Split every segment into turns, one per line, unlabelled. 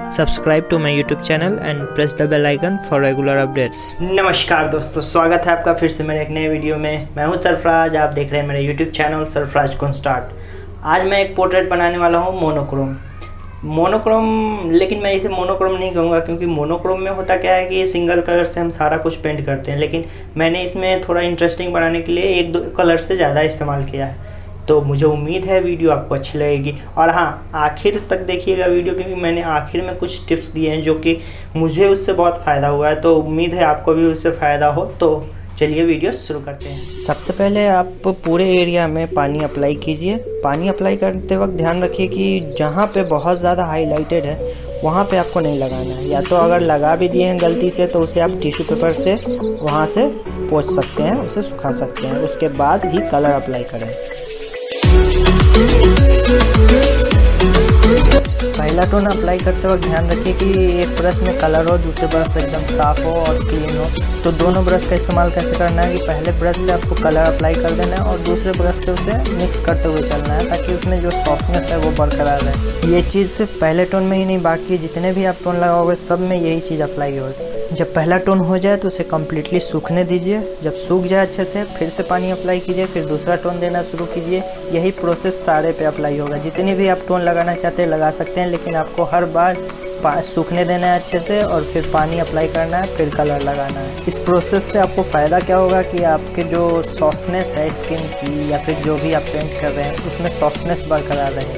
Subscribe to my YouTube channel and press the bell icon for regular updates। नमस्कार दोस्तों, स्वागत है आपका फिर से मेरे एक नए वीडियो में। मैं हूं सरफराज, आप देख रहे हैं मेरे YouTube channel Sarfaraz con start. आज मैं एक पोर्ट्रेट बनाने वाला हूं मोनोक्रोम, लेकिन मैं इसे मोनोक्रोम नहीं कहूँगा, क्योंकि मोनोक्रोम में होता क्या है कि सिंगल कलर से हम सारा कुछ पेंट करते हैं, लेकिन मैंने इसमें थोड़ा इंटरेस्टिंग बनाने के लिए एक दो कलर से ज़्यादा इस्तेमाल किया है। तो मुझे उम्मीद है वीडियो आपको अच्छी लगेगी। और हाँ, आखिर तक देखिएगा वीडियो, क्योंकि मैंने आखिर में कुछ टिप्स दिए हैं जो कि मुझे उससे बहुत फ़ायदा हुआ है। तो उम्मीद है आपको भी उससे फ़ायदा हो। तो चलिए वीडियो शुरू करते हैं। सबसे पहले आप पूरे एरिया में पानी अप्लाई कीजिए। पानी अप्लाई करते वक्त ध्यान रखिए कि जहाँ पे बहुत ज़्यादा हाईलाइटेड है वहाँ पे आपको नहीं लगाना है, या तो अगर लगा भी दिए हैं गलती से तो उसे आप टिश्यू पेपर से वहाँ से पोंछ सकते हैं, उसे सुखा सकते हैं। उसके बाद ही कलर अप्लाई करें। पहला टोन अप्लाई करते वक्त ध्यान रखिए कि एक ब्रश में कलर हो, दूसरे ब्रश से एकदम साफ हो और क्लीन हो। तो दोनों ब्रश का इस्तेमाल कैसे करना है कि पहले ब्रश से आपको कलर अप्लाई कर देना है और दूसरे ब्रश से उसे मिक्स करते हुए चलना है, ताकि उसमें जो सॉफ्टनेस है वो बरकरार रहे। ये चीज़ सिर्फ पहले टोन में ही नहीं, बाकी जितने भी आप टोन लगाओगे सब में यही चीज़ अप्लाई होगी। जब पहला टोन हो जाए तो उसे कम्प्लीटली सूखने दीजिए। जब सूख जाए अच्छे से फिर से पानी अप्लाई कीजिए, फिर दूसरा टोन देना शुरू कीजिए। यही प्रोसेस सारे पे अप्लाई होगा। जितने भी आप टोन लगाना चाहते हैं लगा सकते हैं, लेकिन आपको हर बार सूखने देना है अच्छे से और फिर पानी अप्लाई करना है, फिर कलर लगाना है। इस प्रोसेस से आपको फ़ायदा क्या होगा कि आपके जो सॉफ्टनेस है स्किन की, या फिर जो भी आप पेंट कर रहे हैं उसमें सॉफ्टनेस बरकरार रहेगी।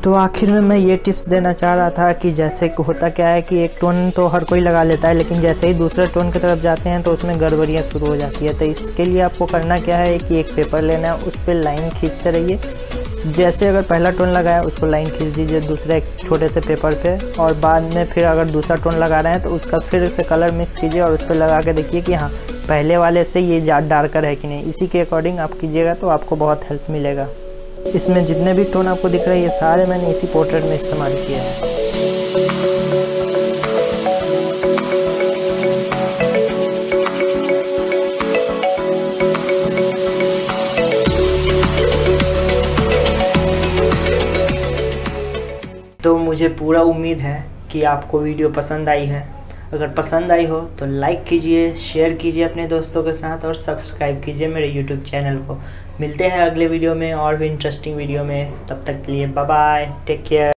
तो आखिर में मैं ये टिप्स देना चाह रहा था कि जैसे होता क्या है कि एक टोन तो हर कोई लगा लेता है, लेकिन जैसे ही दूसरे टोन की तरफ जाते हैं तो उसमें गड़बड़ियाँ शुरू हो जाती है। तो इसके लिए आपको करना क्या है कि एक पेपर लेना है, उस पर लाइन खींचते रहिए। जैसे अगर पहला टोन लगाया उसको लाइन खींच दीजिए दूसरे एक छोटे से पेपर पे, और बाद में फिर अगर दूसरा टोन लगा रहे हैं तो उसका फिर से कलर मिक्स कीजिए और उस पर लगा के देखिए कि हाँ पहले वाले से ये डार्कर है कि नहीं। इसी के अकॉर्डिंग आप कीजिएगा तो आपको बहुत हेल्प मिलेगा। इसमें जितने भी टोन आपको दिख रहे हैं ये सारे मैंने इसी पोर्ट्रेट में इस्तेमाल किए हैं। तो मुझे पूरा उम्मीद है कि आपको वीडियो पसंद आई है। अगर पसंद आई हो तो लाइक कीजिए, शेयर कीजिए अपने दोस्तों के साथ और सब्सक्राइब कीजिए मेरे यूट्यूब चैनल को। मिलते हैं अगले वीडियो में और भी इंटरेस्टिंग वीडियो में। तब तक के लिए बाय बाय, टेक केयर।